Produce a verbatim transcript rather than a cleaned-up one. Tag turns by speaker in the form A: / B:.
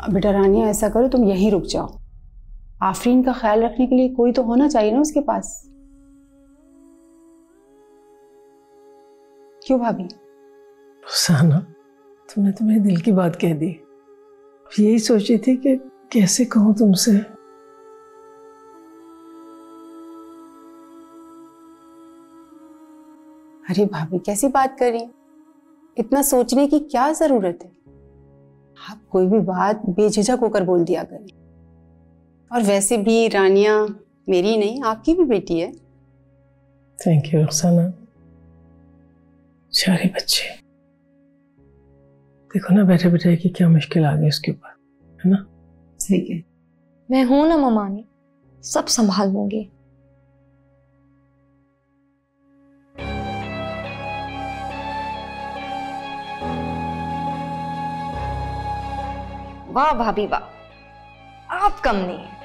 A: बेटा रानिया, ऐसा करो तुम यहीं रुक जाओ। आफरीन का ख्याल रखने के लिए कोई तो होना चाहिए ना उसके पास। क्यों भाभी?
B: रुखसाना, तुमने तो मेरे दिल की बात कह दी। यही सोची थी कि कैसे कहूँ तुमसे।
A: अरे भाभी, कैसी बात कर रही? इतना सोचने की क्या जरूरत है? आप कोई भी बात बेझिझक होकर बोल दिया करें। और वैसे भी रानिया मेरी नहीं, आपकी भी बेटी है।
B: Thank you Rukhsana. सारे बच्चे देखो ना, बैठे बैठे की क्या मुश्किल आ गई उसके ऊपर, है ना?
A: ठीक है,
C: मैं हूं ना ममानी, सब संभाल लूंगी। वाह भाभी वाह, आप कम नहीं है।